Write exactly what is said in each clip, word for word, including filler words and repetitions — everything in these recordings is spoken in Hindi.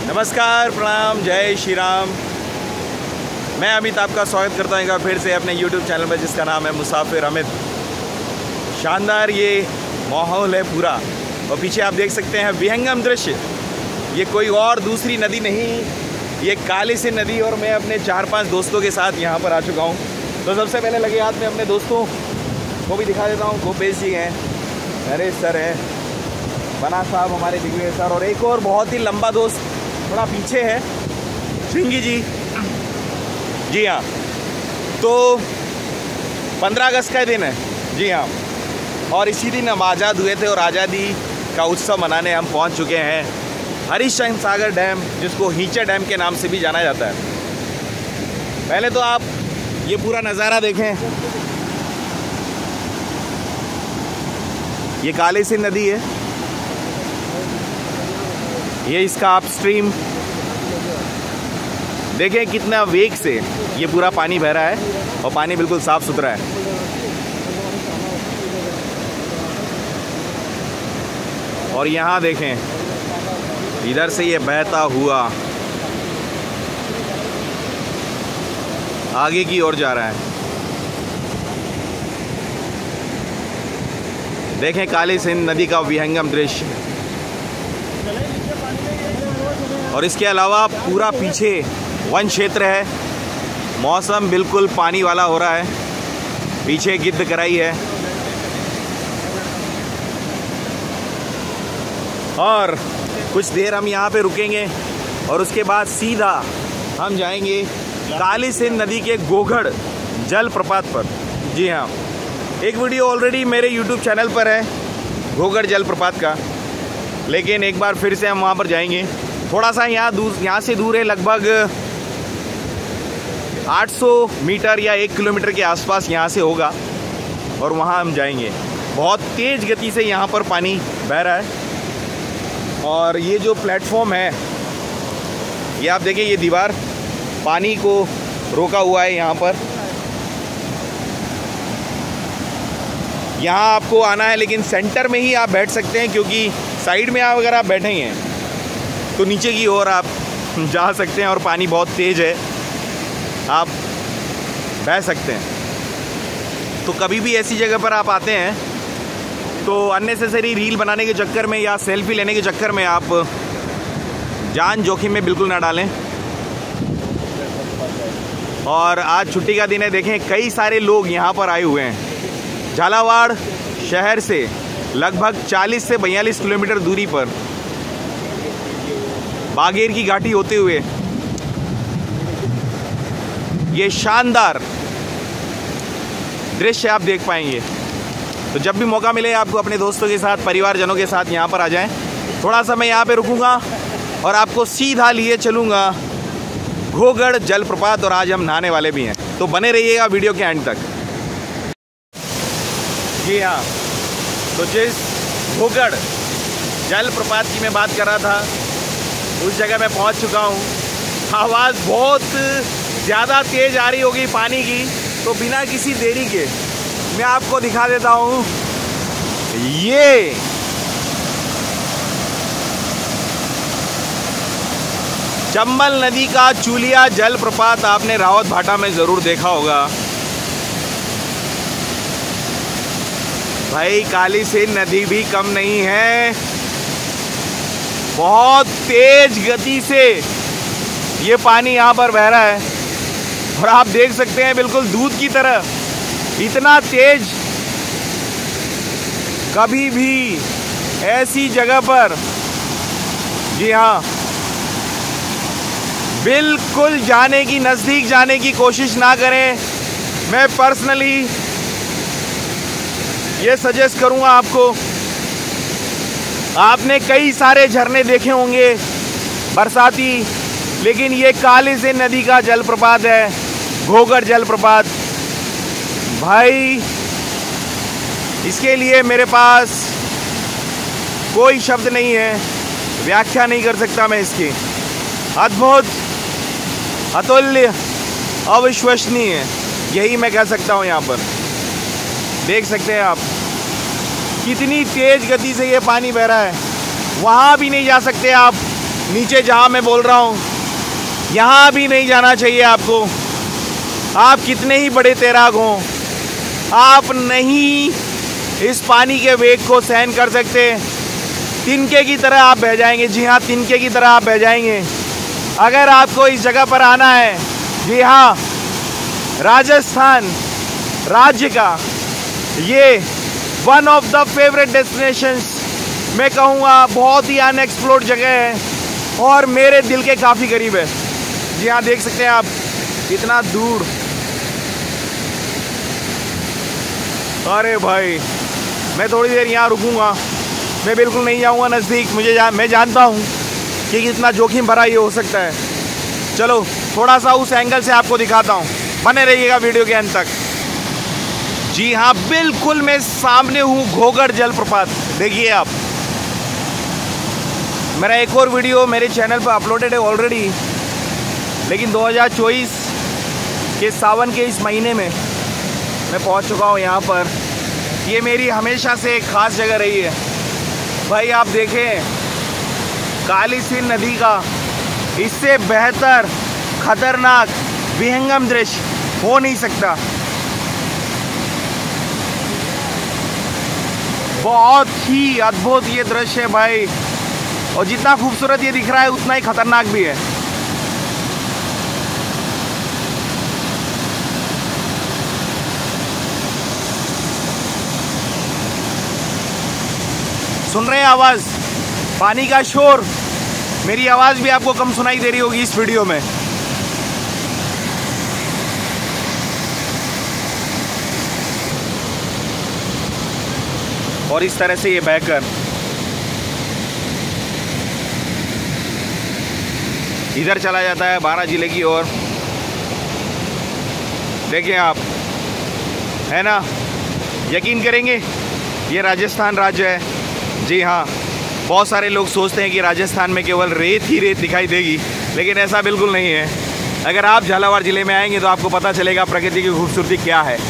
नमस्कार, प्रणाम, जय श्री राम। मैं अमित आपका स्वागत करता हूँ एक बार फिर से अपने यूट्यूब चैनल पर, जिसका नाम है मुसाफिर अमित। शानदार ये माहौल है पूरा, और पीछे आप देख सकते हैं विहंगम दृश्य। ये कोई और दूसरी नदी नहीं, ये काली सिंध नदी। और मैं अपने चार पांच दोस्तों के साथ यहाँ पर आ चुका हूँ। तो सबसे पहले लगे हाथ में अपने दोस्तों को भी दिखा देता हूँ। गोपेश जी हैं, नरेश सर हैं, बना साहब हमारे दिग्विजय सर, और एक और बहुत ही लंबा दोस्त थोड़ा पीछे है, श्रृंगी जी। जी हाँ, तो पंद्रह अगस्त का दिन है। जी हाँ, और इसी दिन हम आज़ाद हुए थे, और आज़ादी का उत्सव मनाने हम पहुंच चुके हैं हरिश्चंद्र सागर डैम, जिसको हींचा डैम के नाम से भी जाना जाता है। पहले तो आप ये पूरा नज़ारा देखें। ये काली सिंध नदी है, ये इसका अपस्ट्रीम। देखें कितना वेग से ये पूरा पानी बह रहा है, और पानी बिल्कुल साफ सुथरा है। और यहाँ देखें, इधर से ये बहता हुआ आगे की ओर जा रहा है। देखें काली सिंध नदी का विहंगम दृश्य। और इसके अलावा पूरा पीछे वन क्षेत्र है। मौसम बिल्कुल पानी वाला हो रहा है। पीछे गिद्ध कराई है, और कुछ देर हम यहाँ पे रुकेंगे, और उसके बाद सीधा हम जाएंगे काली सिंध नदी के गोगढ़ जलप्रपात पर। जी हाँ, एक वीडियो ऑलरेडी मेरे यूट्यूब चैनल पर है गोगढ़ जलप्रपात का, लेकिन एक बार फिर से हम वहाँ पर जाएंगे। थोड़ा सा यहाँ दूर यहाँ से दूर है, लगभग आठ सौ मीटर या एक किलोमीटर के आसपास यहाँ से होगा, और वहाँ हम जाएंगे। बहुत तेज़ गति से यहाँ पर पानी बह रहा है। और ये जो प्लेटफॉर्म है, ये आप देखिए, ये दीवार पानी को रोका हुआ है यहाँ पर। यहाँ आपको आना है, लेकिन सेंटर में ही आप बैठ सकते हैं, क्योंकि साइड में आप अगर आप बैठेंगे तो नीचे की ओर आप जा सकते हैं, और पानी बहुत तेज़ है, आप बह सकते हैं। तो कभी भी ऐसी जगह पर आप आते हैं तो अननेसेसरी रील बनाने के चक्कर में या सेल्फी लेने के चक्कर में आप जान जोखिम में बिल्कुल ना डालें। और आज छुट्टी का दिन है। देखें कई सारे लोग यहाँ पर आए हुए हैं। झालावाड़ शहर से लगभग चालीस से बयालीस किलोमीटर दूरी पर बागेर की घाटी होते हुए ये शानदार दृश्य आप देख पाएंगे। तो जब भी मौका मिले आपको अपने दोस्तों के साथ, परिवारजनों के साथ यहाँ पर आ जाएं। थोड़ा सा मैं यहाँ पे रुकूंगा और आपको सीधा लिए चलूँगा गोगढ़ जलप्रपात, और आज हम नहाने वाले भी हैं, तो बने रहिएगा वीडियो के एंड तक। जी हाँ, तो जिस गोगढ़ जलप्रपात की मैं बात कर रहा था, उस जगह मैं पहुँच चुका हूँ। आवाज़ बहुत ज़्यादा तेज़ आ रही होगी पानी की, तो बिना किसी देरी के मैं आपको दिखा देता हूँ। ये चंबल नदी का चूलिया जलप्रपात आपने रावत भाटा में ज़रूर देखा होगा। भाई काली सिंध नदी भी कम नहीं है, बहुत तेज गति से ये पानी यहाँ पर बह रहा है, और आप देख सकते हैं बिल्कुल दूध की तरह, इतना तेज कभी भी ऐसी जगह पर, जी हाँ, बिल्कुल जाने की, नज़दीक जाने की कोशिश ना करें। मैं पर्सनली ये सजेस्ट करूँगा आपको। आपने कई सारे झरने देखे होंगे बरसाती, लेकिन ये काली सिंध नदी का जलप्रपात है, गोगढ़ जलप्रपात। भाई इसके लिए मेरे पास कोई शब्द नहीं है, व्याख्या नहीं कर सकता मैं इसकी। अद्भुत, अतुल्य, अविश्वसनीय, यही मैं कह सकता हूँ। यहाँ पर देख सकते हैं आप कितनी तेज गति से ये पानी बह रहा है। वहाँ भी नहीं जा सकते आप, नीचे जहाँ मैं बोल रहा हूँ यहाँ भी नहीं जाना चाहिए आपको। आप कितने ही बड़े तैराक हों, आप नहीं इस पानी के वेग को सहन कर सकते। तिनके की तरह आप बह जाएंगे। जी हाँ, तिनके की तरह आप बह जाएंगे। अगर आपको इस जगह पर आना है, जी हाँ, राजस्थान राज्य का ये one of the favourite destinations मैं कहूँगा, बहुत ही अनएक्सप्लोर्ड जगह है और मेरे दिल के काफ़ी करीब है। जी हाँ, देख सकते हैं आप इतना दूर। अरे भाई, मैं थोड़ी देर यहाँ रुकूँगा, मैं बिल्कुल नहीं जाऊँगा नज़दीक। मुझे जा, मैं जानता हूँ कि कितना जोखिम भरा ये हो सकता है। चलो थोड़ा सा उस एंगल से आपको दिखाता हूँ, बने रहिएगा वीडियो के अंत तक। जी हाँ, बिल्कुल मैं सामने हूँ घोघर जलप्रपात। देखिए आप, मेरा एक और वीडियो मेरे चैनल पर अपलोडेड है ऑलरेडी, लेकिन दो हज़ार चौबीस के सावन के इस महीने में मैं पहुँच चुका हूँ यहाँ पर। ये मेरी हमेशा से एक ख़ास जगह रही है। भाई आप देखें, काली सिंध नदी का इससे बेहतर खतरनाक विहंगम दृश्य हो नहीं सकता। बहुत ही अद्भुत ये दृश्य है भाई, और जितना खूबसूरत ये दिख रहा है उतना ही खतरनाक भी है। सुन रहे हैं आवाज़, पानी का शोर? मेरी आवाज़ भी आपको कम सुनाई दे रही होगी इस वीडियो में। और इस तरह से ये बहकर इधर चला जाता है बारां जिले की ओर। देखिए आप, है ना, यकीन करेंगे ये राजस्थान राज्य है। जी हाँ, बहुत सारे लोग सोचते हैं कि राजस्थान में केवल रेत ही रेत दिखाई देगी, लेकिन ऐसा बिल्कुल नहीं है। अगर आप झालावाड़ ज़िले में आएंगे तो आपको पता चलेगा प्रकृति की खूबसूरती क्या है।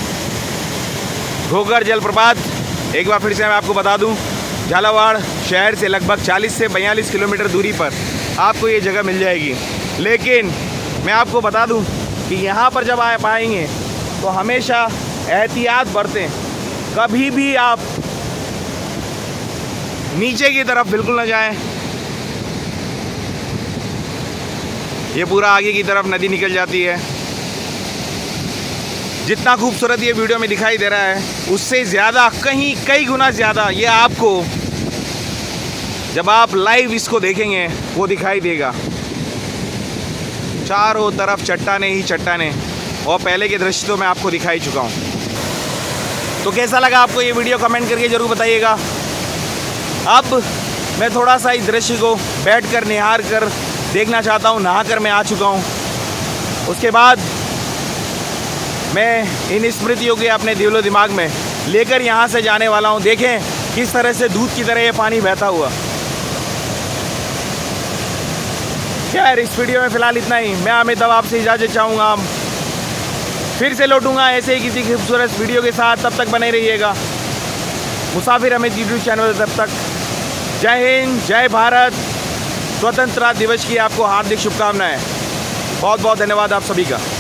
घोघर जलप्रपात, एक बार फिर से मैं आपको बता दूं, झालावाड़ शहर से लगभग चालीस से बयालीस किलोमीटर दूरी पर आपको ये जगह मिल जाएगी। लेकिन मैं आपको बता दूं कि यहाँ पर जब आप आएंगे तो हमेशा एहतियात बरतें। कभी भी आप नीचे की तरफ बिल्कुल न जाएं। ये पूरा आगे की तरफ नदी निकल जाती है। जितना खूबसूरत ये वीडियो में दिखाई दे रहा है उससे ज़्यादा, कहीं कई गुना ज़्यादा ये आपको जब आप लाइव इसको देखेंगे वो दिखाई देगा। चारों तरफ चट्टाने ही चट्टाने, और पहले के दृश्य तो मैं आपको दिखाई चुका हूँ। तो कैसा लगा आपको ये वीडियो, कमेंट करके ज़रूर बताइएगा। अब मैं थोड़ा सा इस दृश्य को बैठकर निहार कर देखना चाहता हूँ। नहा कर मैं आ चुका हूँ। उसके बाद मैं इन स्मृतियों के अपने दिलो दिमाग में लेकर यहाँ से जाने वाला हूँ। देखें किस तरह से दूध की तरह ये पानी बहता हुआ। खैर, इस वीडियो में फ़िलहाल इतना ही। मैं अमित अब आपसे इजाज़त चाहूँगा। फिर से लौटूंगा ऐसे ही किसी खूबसूरत वीडियो के साथ। तब तक बने रहिएगा मुसाफिर अमित यूट्यूब चैनल। तब तक जय हिंद, जय भारत। स्वतंत्रता दिवस की आपको हार्दिक शुभकामनाएं। बहुत बहुत धन्यवाद आप सभी का।